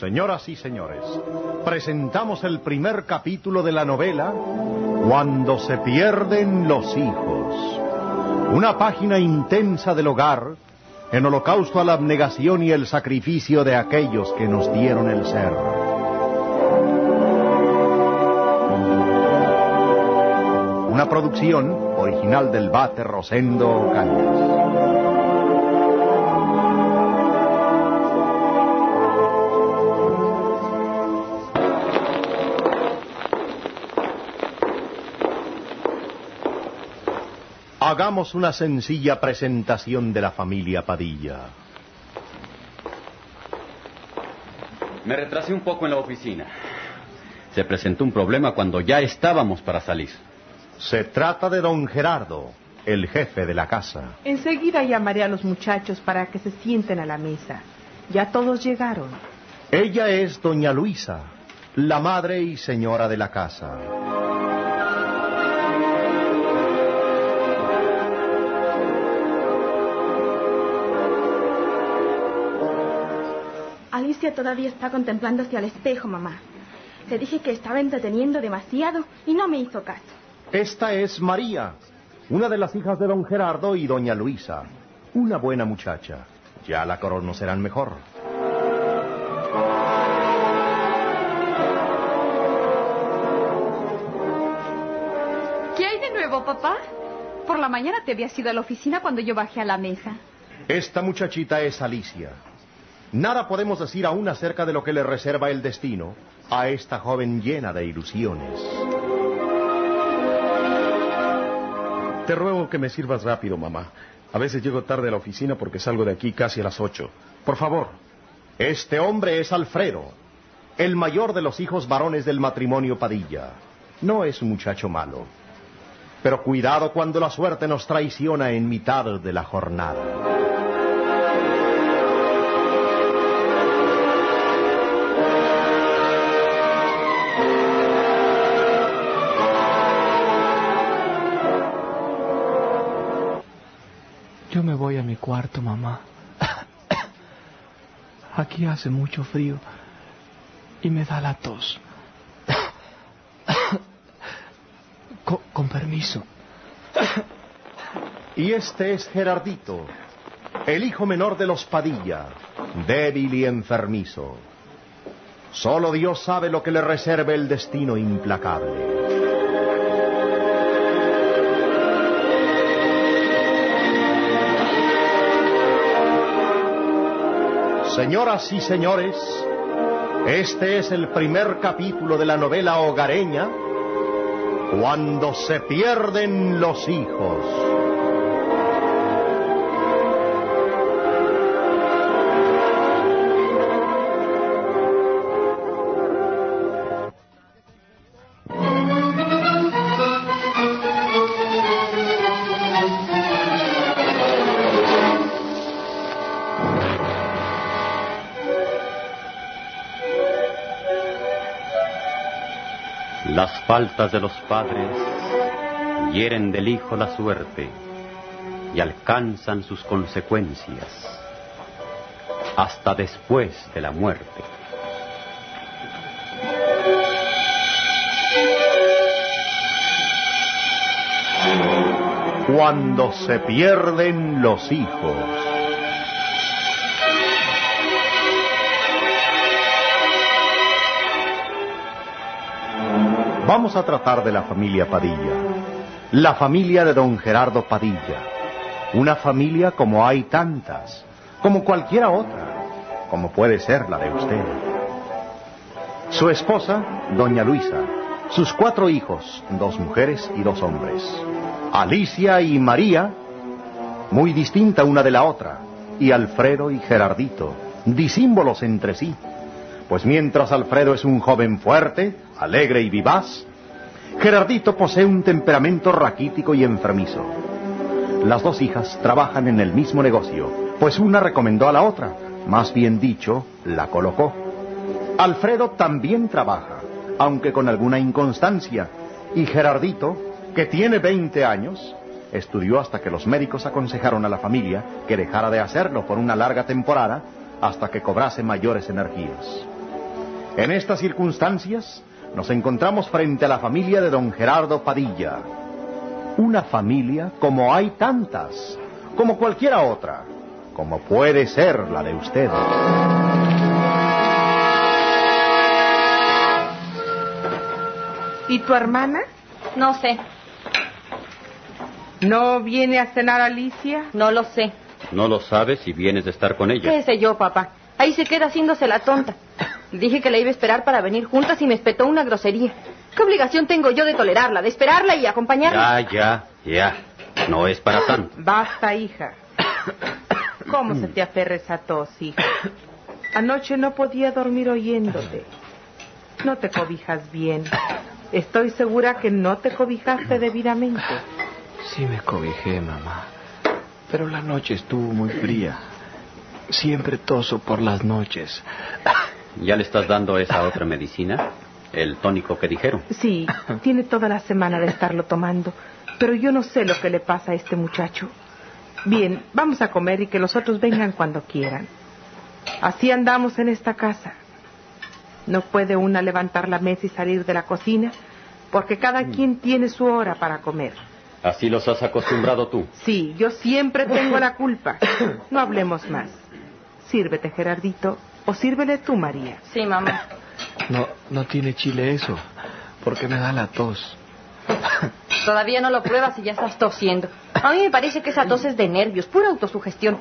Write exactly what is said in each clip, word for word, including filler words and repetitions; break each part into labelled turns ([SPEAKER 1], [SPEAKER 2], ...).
[SPEAKER 1] Señoras y señores, presentamos el primer capítulo de la novela Cuando se pierden los hijos. Una página intensa del hogar, en holocausto a la abnegación y el sacrificio de aquellos que nos dieron el ser. Una producción original del Bate Rosendo Cañas. Hagamos una sencilla presentación de la familia Padilla.
[SPEAKER 2] Me retrasé un poco en la oficina. Se presentó un problema cuando ya estábamos para salir.
[SPEAKER 1] Se trata de don Gerardo, el jefe de la casa.
[SPEAKER 3] Enseguida llamaré a los muchachos para que se sienten a la mesa. Ya todos llegaron.
[SPEAKER 1] Ella es doña Luisa, la madre y señora de la casa.
[SPEAKER 4] Alicia todavía está contemplándose al espejo, mamá. Le dije que estaba entreteniendo demasiado y no me hizo caso.
[SPEAKER 1] Esta es María, una de las hijas de don Gerardo y doña Luisa. Una buena muchacha. Ya la conocerán mejor.
[SPEAKER 5] ¿Qué hay de nuevo, papá? Por la mañana te habías ido a la oficina cuando yo bajé a la mesa.
[SPEAKER 1] Esta muchachita es Alicia. Nada podemos decir aún acerca de lo que le reserva el destino a esta joven llena de ilusiones.
[SPEAKER 6] Te ruego que me sirvas rápido, mamá. A veces llego tarde a la oficina porque salgo de aquí casi a las ocho. Por favor.
[SPEAKER 1] Este hombre es Alfredo, el mayor de los hijos varones del matrimonio Padilla. No es un muchacho malo. Pero cuidado cuando la suerte nos traiciona en mitad de la jornada.
[SPEAKER 7] Yo me voy a mi cuarto, mamá. Aquí hace mucho frío y me da la tos. Con, con permiso.
[SPEAKER 1] Y este es Gerardito, el hijo menor de los Padilla, débil y enfermizo. Solo Dios sabe lo que le reserva el destino implacable. Señoras y señores, este es el primer capítulo de la novela hogareña Cuando se pierden los hijos.
[SPEAKER 2] Las faltas de los padres hieren del hijo la suerte y alcanzan sus consecuencias hasta después de la muerte.
[SPEAKER 1] Cuando se pierden los hijos. Vamos a tratar de la familia Padilla, la familia de don Gerardo Padilla, una familia como hay tantas, como cualquiera otra, como puede ser la de usted. Su esposa, doña Luisa, sus cuatro hijos, dos mujeres y dos hombres, Alicia y María, muy distinta una de la otra, y Alfredo y Gerardito, disímbolos entre sí. Pues mientras Alfredo es un joven fuerte, alegre y vivaz, Gerardito posee un temperamento raquítico y enfermizo. Las dos hijas trabajan en el mismo negocio, pues una recomendó a la otra, más bien dicho, la colocó. Alfredo también trabaja, aunque con alguna inconstancia, y Gerardito, que tiene veinte años, estudió hasta que los médicos aconsejaron a la familia que dejara de hacerlo por una larga temporada hasta que cobrase mayores energías. En estas circunstancias, nos encontramos frente a la familia de don Gerardo Padilla. Una familia como hay tantas, como cualquiera otra, como puede ser la de ustedes.
[SPEAKER 3] ¿Y tu hermana?
[SPEAKER 8] No sé,
[SPEAKER 3] ¿No viene a cenar Alicia?
[SPEAKER 8] no lo sé.
[SPEAKER 2] No lo sabes si vienes de estar con ella.
[SPEAKER 8] ¿Qué sé yo, papá? Ahí se queda haciéndose la tonta. Le dije que la iba a esperar para venir juntas y me espetó una grosería. ¿Qué obligación tengo yo de tolerarla, de esperarla y acompañarla?
[SPEAKER 2] Ya, ya, ya. No es para tanto.
[SPEAKER 3] Basta, hija. ¿Cómo se te aferra esa tos, hija? Anoche no podía dormir oyéndote. No te cobijas bien. Estoy segura que no te cobijaste debidamente.
[SPEAKER 7] Sí me cobijé, mamá. Pero la noche estuvo muy fría. Siempre toso por las noches.
[SPEAKER 2] ¿Ya le estás dando esa otra medicina? El tónico que dijeron.
[SPEAKER 3] Sí, tiene toda la semana de estarlo tomando. Pero yo no sé lo que le pasa a este muchacho. Bien, vamos a comer y que los otros vengan cuando quieran. Así andamos en esta casa. No puede una levantar la mesa y salir de la cocina, porque cada quien tiene su hora para comer.
[SPEAKER 2] Así los has acostumbrado tú.
[SPEAKER 3] Sí, yo siempre tengo la culpa. No hablemos más. Sírvete, Gerardito, o sírvele tú, María.
[SPEAKER 8] Sí, mamá.
[SPEAKER 7] No, no tiene chile eso, porque me da la tos.
[SPEAKER 8] Todavía no lo pruebas y ya estás tosiendo. A mí me parece que esa tos es de nervios, pura autosugestión.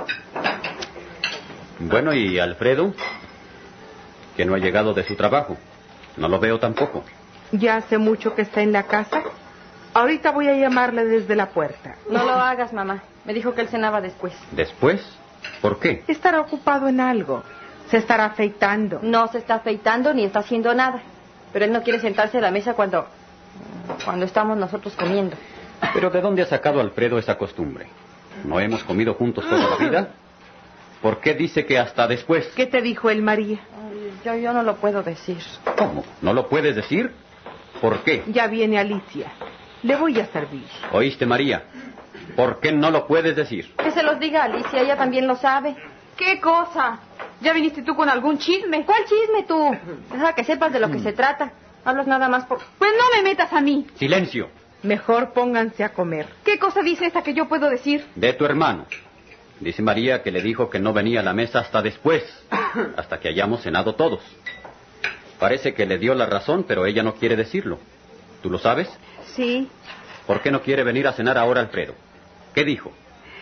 [SPEAKER 2] Bueno, ¿y Alfredo? Que no ha llegado de su trabajo. No lo veo tampoco.
[SPEAKER 3] ¿Ya hace mucho que está en la casa? Ahorita voy a llamarle desde la puerta.
[SPEAKER 8] No lo hagas, mamá. Me dijo que él cenaba después.
[SPEAKER 2] ¿Después? ¿Por qué?
[SPEAKER 3] Estará ocupado en algo. Se estará afeitando.
[SPEAKER 8] No se está afeitando ni está haciendo nada. Pero él no quiere sentarse a la mesa cuando... cuando estamos nosotros comiendo.
[SPEAKER 2] ¿Pero de dónde ha sacado Alfredo esa costumbre? ¿No hemos comido juntos toda la vida? ¿Por qué dice que hasta después?
[SPEAKER 3] ¿Qué te dijo él, María?
[SPEAKER 8] Yo, yo no lo puedo decir.
[SPEAKER 2] ¿Cómo? ¿No lo puedes decir? ¿Por qué?
[SPEAKER 3] Ya viene Alicia. Le voy a servir.
[SPEAKER 2] ¿Oíste, María? ¿Por qué no lo puedes decir?
[SPEAKER 8] Que se los diga a Alicia, ella también lo sabe.
[SPEAKER 5] ¿Qué cosa? ¿Ya viniste tú con algún chisme?
[SPEAKER 8] ¿Cuál chisme tú? Deja que sepas de lo que se trata. Hablas nada más por...
[SPEAKER 5] Pues no me metas a mí.
[SPEAKER 2] ¡Silencio!
[SPEAKER 3] Mejor pónganse a comer.
[SPEAKER 5] ¿Qué cosa dice esta que yo puedo decir?
[SPEAKER 2] De tu hermano. Dice María que le dijo que no venía a la mesa hasta después, hasta que hayamos cenado todos. Parece que le dio la razón, pero ella no quiere decirlo. ¿Tú lo sabes?
[SPEAKER 5] Sí.
[SPEAKER 2] ¿Por qué no quiere venir a cenar ahora Alfredo? ¿Qué dijo?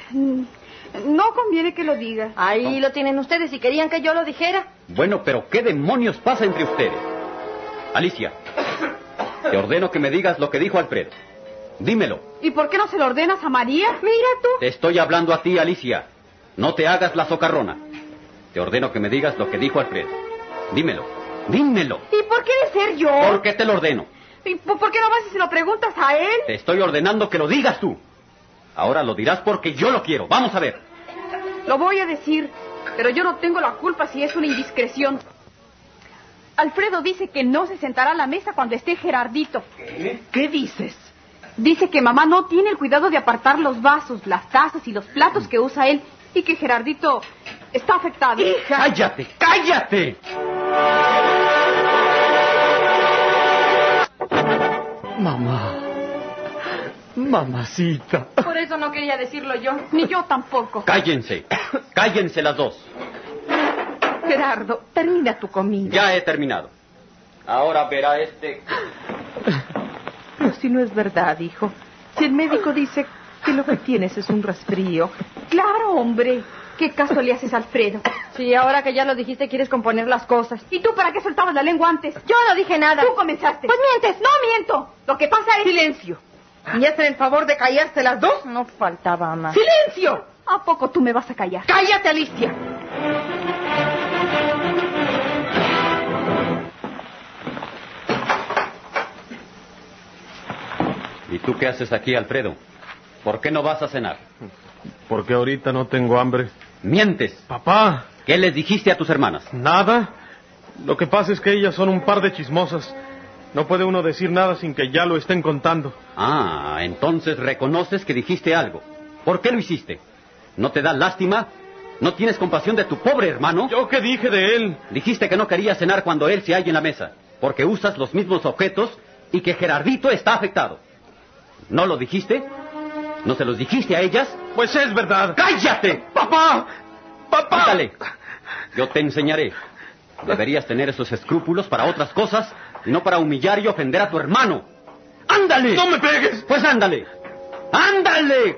[SPEAKER 5] No conviene que lo diga.
[SPEAKER 8] Ahí lo tienen ustedes y querían que yo lo dijera.
[SPEAKER 2] Bueno, pero ¿qué demonios pasa entre ustedes? Alicia, te ordeno que me digas lo que dijo Alfredo. Dímelo.
[SPEAKER 5] ¿Y por qué no se lo ordenas a María?
[SPEAKER 8] Mira tú.
[SPEAKER 2] Te estoy hablando a ti, Alicia. No te hagas la socarrona. Te ordeno que me digas lo que dijo Alfredo. Dímelo. Dímelo.
[SPEAKER 5] ¿Y por qué de ser yo?
[SPEAKER 2] ¿Por qué te lo ordeno?
[SPEAKER 5] ¿Y por por qué no vas y se lo preguntas a él?
[SPEAKER 2] Te estoy ordenando que lo digas tú. Ahora lo dirás porque yo lo quiero. Vamos a ver.
[SPEAKER 5] Lo voy a decir, pero yo no tengo la culpa si es una indiscreción. Alfredo dice que no se sentará a la mesa cuando esté Gerardito.
[SPEAKER 2] ¿Qué?
[SPEAKER 3] ¿Qué dices?
[SPEAKER 5] Dice que mamá no tiene el cuidado de apartar los vasos, las tazas y los platos que usa él y que Gerardito está afectado.
[SPEAKER 3] ¡Hija!
[SPEAKER 2] ¡Cállate! ¡Cállate!
[SPEAKER 7] Mamá. Mamacita.
[SPEAKER 8] Por eso no quería decirlo yo.
[SPEAKER 5] Ni yo tampoco.
[SPEAKER 2] Cállense. Cállense las dos.
[SPEAKER 3] Gerardo, termina tu comida.
[SPEAKER 2] Ya he terminado. Ahora verá este...
[SPEAKER 3] Pero si no es verdad, hijo. Si el médico dice que lo que tienes es un resfrío.
[SPEAKER 5] Claro, hombre. ¿Qué caso le haces a Alfredo?
[SPEAKER 8] Sí, ahora que ya lo dijiste quieres componer las cosas.
[SPEAKER 5] ¿Y tú para qué soltabas la lengua antes?
[SPEAKER 8] Yo no dije nada.
[SPEAKER 5] Tú comenzaste.
[SPEAKER 8] Pues mientes.
[SPEAKER 5] No miento. Lo que pasa es...
[SPEAKER 3] ¡Silencio! ¿Me hacen el favor de callarse las dos?
[SPEAKER 8] No faltaba más.
[SPEAKER 3] ¡Silencio!
[SPEAKER 5] ¿A poco tú me vas a callar?
[SPEAKER 3] ¡Cállate, Alicia!
[SPEAKER 2] ¿Y tú qué haces aquí, Alfredo? ¿Por qué no vas a cenar?
[SPEAKER 6] Porque ahorita no tengo hambre.
[SPEAKER 2] ¡Mientes!
[SPEAKER 6] Papá,
[SPEAKER 2] ¿Qué les dijiste a tus hermanas?
[SPEAKER 6] ¿nada? Lo que pasa es que ellas son un par de chismosas. No puede uno decir nada sin que ya lo estén contando.
[SPEAKER 2] Ah, entonces reconoces que dijiste algo. ¿Por qué lo hiciste? ¿No te da lástima? ¿No tienes compasión de tu pobre hermano?
[SPEAKER 6] ¿Yo qué dije de él?
[SPEAKER 2] Dijiste que no querías cenar cuando él se halla en la mesa, porque usas los mismos objetos y que Gerardito está afectado. ¿No lo dijiste? ¿No se los dijiste a ellas?
[SPEAKER 6] Pues es verdad.
[SPEAKER 2] ¡Cállate!
[SPEAKER 6] ¡Papá! ¡Papá!
[SPEAKER 2] Quítale. Yo te enseñaré. Deberías tener esos escrúpulos para otras cosas y no para humillar y ofender a tu hermano. ¡Ándale!
[SPEAKER 6] ¡No me pegues!
[SPEAKER 2] Pues ándale. ¡Ándale!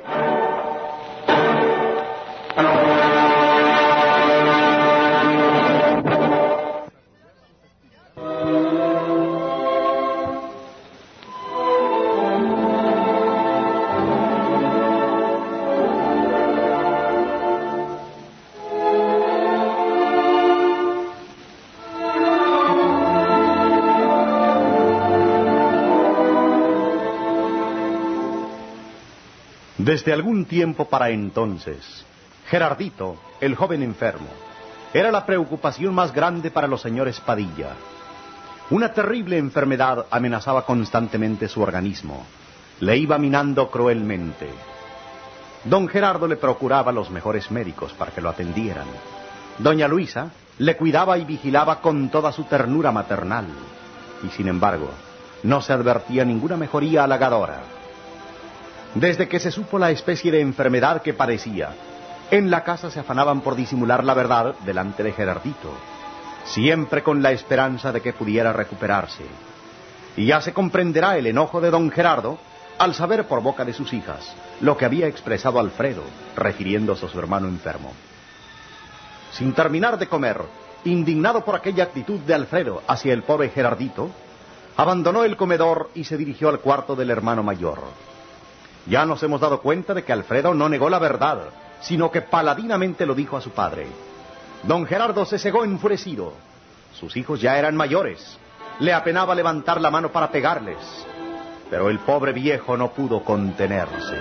[SPEAKER 1] Desde algún tiempo para entonces, Gerardito, el joven enfermo, era la preocupación más grande para los señores Padilla. Una terrible enfermedad amenazaba constantemente su organismo. Le iba minando cruelmente. Don Gerardo le procuraba los mejores médicos para que lo atendieran. Doña Luisa le cuidaba y vigilaba con toda su ternura maternal. Y sin embargo, no se advertía ninguna mejoría halagadora. Desde que se supo la especie de enfermedad que padecía, en la casa se afanaban por disimular la verdad delante de Gerardito, siempre con la esperanza de que pudiera recuperarse. Y ya se comprenderá el enojo de don Gerardo al saber por boca de sus hijas lo que había expresado Alfredo, refiriéndose a su hermano enfermo. Sin terminar de comer, indignado por aquella actitud de Alfredo hacia el pobre Gerardito, abandonó el comedor y se dirigió al cuarto del hermano mayor. Ya nos hemos dado cuenta de que Alfredo no negó la verdad, sino que paladinamente lo dijo a su padre. Don Gerardo se cegó enfurecido. Sus hijos ya eran mayores. Le apenaba levantar la mano para pegarles. Pero el pobre viejo no pudo contenerse.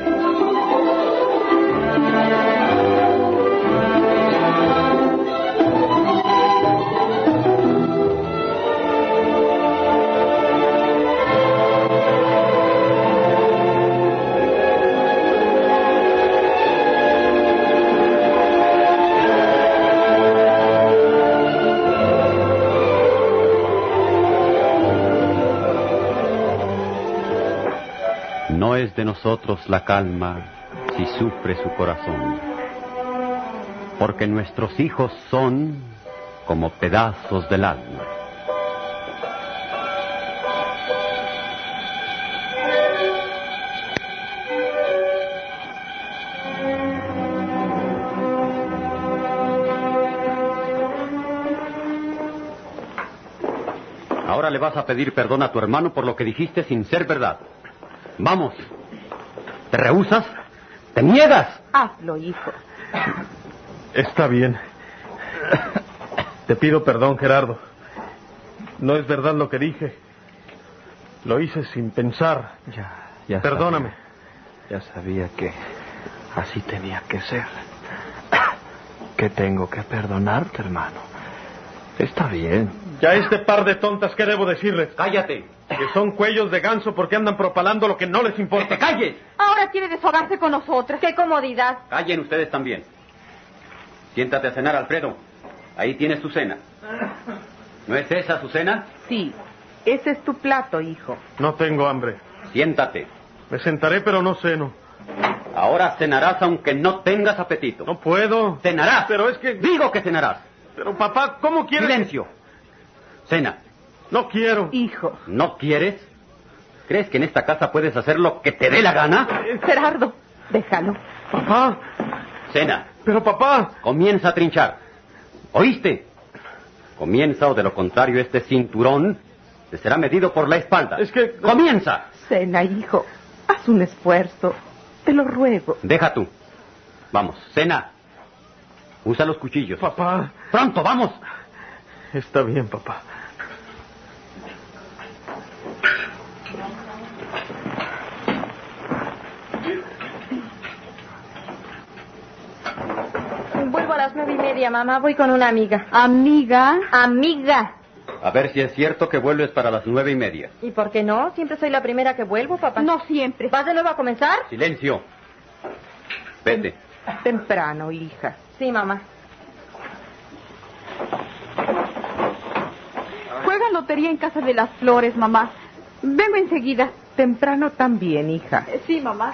[SPEAKER 2] No es de nosotros la calma si sufre su corazón, porque nuestros hijos son como pedazos del alma. Ahora le vas a pedir perdón a tu hermano por lo que dijiste sin ser verdad. Vamos. ¿Te rehusas? ¿Te niegas?
[SPEAKER 3] Hazlo, hijo.
[SPEAKER 6] Está bien. Te pido perdón, Gerardo. No es verdad lo que dije. Lo hice sin pensar.
[SPEAKER 7] Ya, ya.
[SPEAKER 6] Perdóname.
[SPEAKER 7] Sabía, ya sabía que así tenía que ser. Que tengo que perdonarte, hermano. Está bien.
[SPEAKER 6] Ya este par de tontas, ¿qué debo decirles?
[SPEAKER 2] ¡Cállate!
[SPEAKER 6] Que son cuellos de ganso porque andan propalando lo que no les importa.
[SPEAKER 2] ¡Que te calles!
[SPEAKER 5] Ahora quiere deshogarse con nosotras.
[SPEAKER 8] ¡Qué comodidad!
[SPEAKER 2] Callen ustedes también. Siéntate a cenar, Alfredo. Ahí tienes tu cena. ¿No es esa su cena?
[SPEAKER 3] Sí, ese es tu plato, hijo.
[SPEAKER 6] No tengo hambre.
[SPEAKER 2] Siéntate.
[SPEAKER 6] Me sentaré, pero no ceno.
[SPEAKER 2] Ahora cenarás aunque no tengas apetito.
[SPEAKER 6] No puedo.
[SPEAKER 2] Cenarás.
[SPEAKER 6] Pero es que...
[SPEAKER 2] Digo que cenarás.
[SPEAKER 6] Pero, papá, ¿cómo quieres?
[SPEAKER 2] Silencio. Cena.
[SPEAKER 6] No quiero.
[SPEAKER 3] Hijo.
[SPEAKER 2] ¿No quieres? ¿Crees que en esta casa puedes hacer lo que te dé la gana?
[SPEAKER 3] Gerardo, déjalo.
[SPEAKER 6] Papá.
[SPEAKER 2] Cena.
[SPEAKER 6] Pero, papá.
[SPEAKER 2] Comienza a trinchar. ¿Oíste? Comienza o de lo contrario este cinturón te será medido por la espalda.
[SPEAKER 6] Es que...
[SPEAKER 2] ¡Comienza!
[SPEAKER 3] Cena, hijo. Haz un esfuerzo. Te lo ruego.
[SPEAKER 2] Deja tú. Vamos, cena. Usa los cuchillos.
[SPEAKER 6] Papá.
[SPEAKER 2] ¡Pronto, vamos!
[SPEAKER 6] Está bien, papá.
[SPEAKER 8] Vuelvo a las nueve y media, mamá. Voy con una amiga.
[SPEAKER 5] Amiga.
[SPEAKER 8] Amiga.
[SPEAKER 2] A ver si es cierto que vuelves para las nueve y media.
[SPEAKER 8] ¿Y por qué no? Siempre soy la primera que vuelvo, papá.
[SPEAKER 5] No siempre.
[SPEAKER 8] ¿Vas de nuevo a comenzar?
[SPEAKER 2] Silencio. Vete.
[SPEAKER 3] Temprano, hija.
[SPEAKER 8] Sí, mamá.
[SPEAKER 5] Juega lotería en Casa de las Flores, mamá. Vengo enseguida.
[SPEAKER 3] Temprano también, hija.
[SPEAKER 5] Sí, mamá.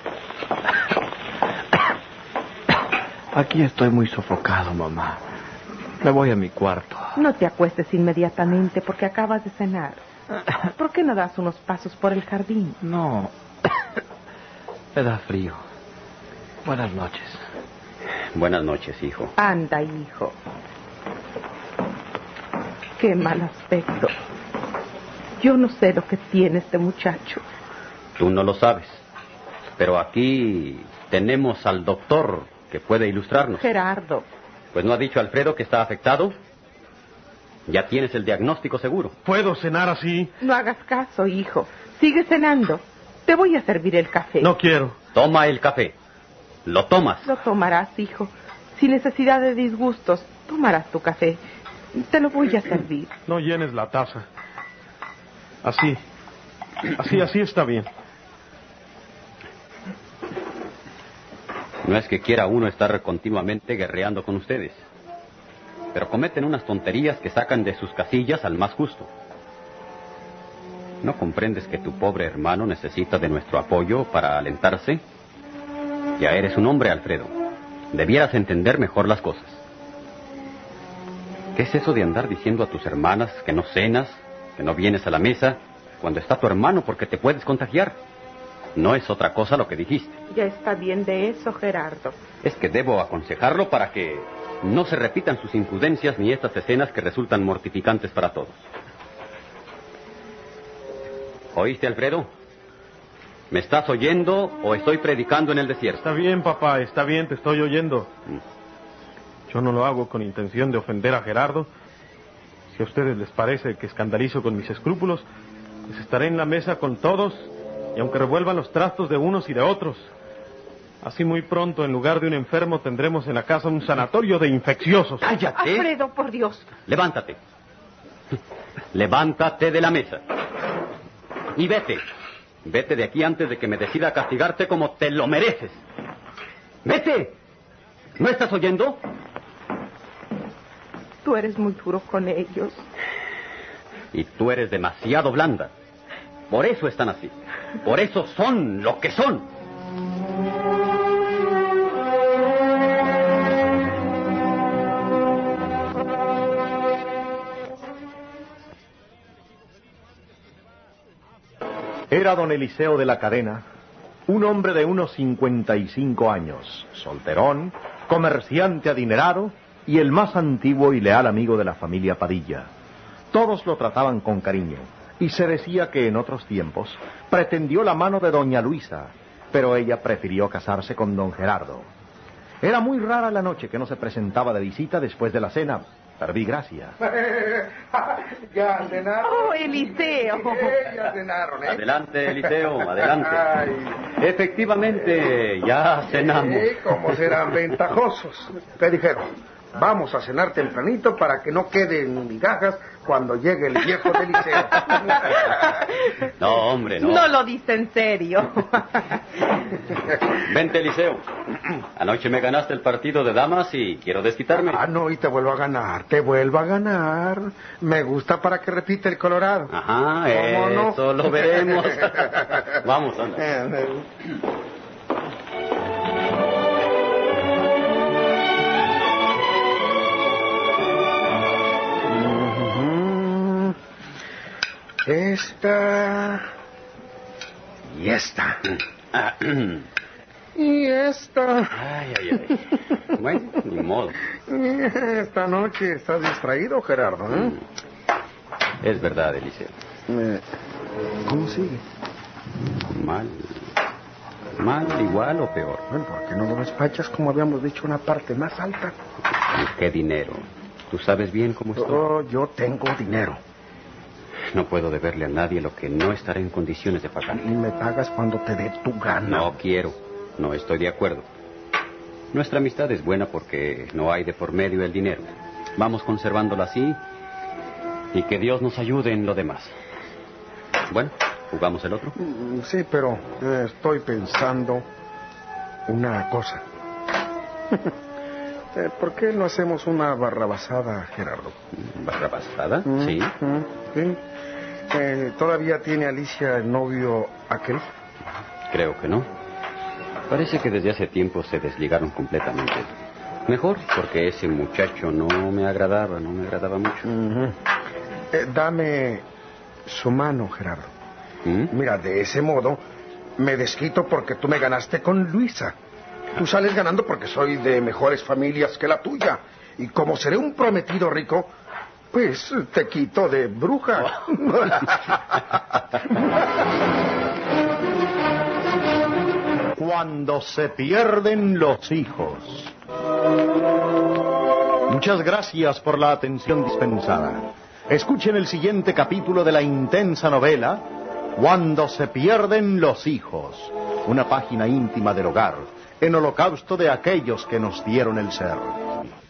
[SPEAKER 7] Aquí estoy muy sofocado, mamá. Me voy a mi cuarto.
[SPEAKER 3] No te acuestes inmediatamente porque acabas de cenar. ¿Por qué no das unos pasos por el jardín?
[SPEAKER 7] No. Me da frío. Buenas noches.
[SPEAKER 2] Buenas noches, hijo.
[SPEAKER 3] Anda, hijo. Qué mal aspecto. Yo no sé lo que tiene este muchacho.
[SPEAKER 2] Tú no lo sabes. Pero aquí tenemos al doctor que puede ilustrarnos.
[SPEAKER 3] Gerardo.
[SPEAKER 2] Pues no ha dicho Alfredo que está afectado. Ya tienes el diagnóstico seguro.
[SPEAKER 6] ¿Puedo cenar así?
[SPEAKER 3] No hagas caso, hijo. Sigue cenando. Te voy a servir el café.
[SPEAKER 6] No quiero.
[SPEAKER 2] Toma el café. Lo tomas.
[SPEAKER 3] Lo tomarás, hijo. Sin necesidad de disgustos, tomarás tu café. Te lo voy a servir.
[SPEAKER 6] No llenes la taza. Así. Así, así está bien.
[SPEAKER 2] No es que quiera uno estar continuamente guerreando con ustedes, pero cometen unas tonterías que sacan de sus casillas al más justo. ¿No comprendes que tu pobre hermano necesita de nuestro apoyo para alentarse? Ya eres un hombre, Alfredo. Debieras entender mejor las cosas. ¿Qué es eso de andar diciendo a tus hermanas que no cenas, que no vienes a la mesa, cuando está tu hermano porque te puedes contagiar? No es otra cosa lo que dijiste.
[SPEAKER 3] Ya está bien de eso, Gerardo.
[SPEAKER 2] Es que debo aconsejarlo para que no se repitan sus imprudencias ni estas escenas que resultan mortificantes para todos. ¿Oíste, Alfredo? ¿Me estás oyendo o estoy predicando en el desierto?
[SPEAKER 6] Está bien, papá, está bien, te estoy oyendo. Yo no lo hago con intención de ofender a Gerardo. Si a ustedes les parece que escandalizo con mis escrúpulos, pues estaré en la mesa con todos, y aunque revuelvan los trastos de unos y de otros. Así muy pronto, en lugar de un enfermo, tendremos en la casa un sanatorio de infecciosos.
[SPEAKER 2] ¡Cállate!
[SPEAKER 3] Alfredo, por Dios.
[SPEAKER 2] Levántate. Levántate de la mesa. Y vete. Vete de aquí antes de que me decida castigarte como te lo mereces. ¡Vete! ¿No estás oyendo?
[SPEAKER 3] Tú eres muy duro con ellos.
[SPEAKER 2] Y tú eres demasiado blanda. Por eso están así. Por eso son lo que son.
[SPEAKER 1] Era don Eliseo de la Cadena, un hombre de unos cincuenta y cinco años, solterón, comerciante adinerado y el más antiguo y leal amigo de la familia Padilla. Todos lo trataban con cariño, y se decía que en otros tiempos pretendió la mano de doña Luisa, pero ella prefirió casarse con don Gerardo. Era muy rara la noche que no se presentaba de visita después de la cena. Perdí gracia.
[SPEAKER 9] ¿Ya cenaron?
[SPEAKER 3] Oh, Eliseo.
[SPEAKER 9] Sí, ya cenaron, ¿eh?
[SPEAKER 2] Adelante, Eliseo, adelante.
[SPEAKER 9] Ay.
[SPEAKER 2] Efectivamente, ya cenamos.
[SPEAKER 9] Sí, como serán ventajosos. ¿Qué dijeron? Vamos a cenar tempranito para que no queden migajas cuando llegue el viejo de Eliseo.
[SPEAKER 2] No, hombre, no.
[SPEAKER 3] No lo dice en serio.
[SPEAKER 2] Vente, Eliseo. Anoche me ganaste el partido de damas y quiero desquitarme.
[SPEAKER 9] Ah, no, y te vuelvo a ganar, te vuelvo a ganar. Me gusta para que repita el Colorado.
[SPEAKER 2] Ajá,
[SPEAKER 9] ¿Cómo no?
[SPEAKER 2] eso lo veremos. Vamos, anda.
[SPEAKER 9] Esta... Y esta. Y esta.
[SPEAKER 2] Ay, ay, ay. Bueno, ni modo.
[SPEAKER 9] Esta noche estás distraído, Gerardo, ¿eh?
[SPEAKER 2] Es verdad, Eliseo.
[SPEAKER 9] Eh, ¿Cómo sigue?
[SPEAKER 2] Mal. Mal, igual o peor.
[SPEAKER 9] Bueno, ¿por qué no lo despachas como habíamos dicho una parte más alta?
[SPEAKER 2] ¿Qué dinero? ¿Tú sabes bien cómo estoy?
[SPEAKER 9] Oh, yo tengo dinero.
[SPEAKER 2] No puedo deberle a nadie lo que no estaré en condiciones de pagar.
[SPEAKER 9] Y me pagas cuando te dé tu gana.
[SPEAKER 2] No quiero. No estoy de acuerdo. Nuestra amistad es buena porque no hay de por medio el dinero. Vamos conservándola así y que Dios nos ayude en lo demás. Bueno, ¿jugamos el otro?
[SPEAKER 9] Sí, pero eh, estoy pensando una cosa. Eh, ¿Por qué no hacemos una barrabasada, Gerardo?
[SPEAKER 2] ¿Barrabasada?
[SPEAKER 9] Mm,
[SPEAKER 2] Sí.
[SPEAKER 9] mm, sí. Eh, ¿Todavía tiene Alicia el novio aquel?
[SPEAKER 2] Creo que no. Parece que desde hace tiempo se desligaron completamente. Mejor, porque ese muchacho no me agradaba, no me agradaba mucho.
[SPEAKER 9] Uh-huh. eh, dame su mano, Gerardo.
[SPEAKER 2] ¿Mm?
[SPEAKER 9] Mira, de ese modo me desquito porque tú me ganaste con Luisa. Tú sales ganando porque soy de mejores familias que la tuya. Y como seré un prometido rico, pues te quito de bruja.
[SPEAKER 1] Cuando se pierden los hijos. Muchas gracias por la atención dispensada. Escuchen el siguiente capítulo de la intensa novela Cuando se pierden los hijos, una página íntima del hogar, en holocausto de aquellos que nos dieron el ser.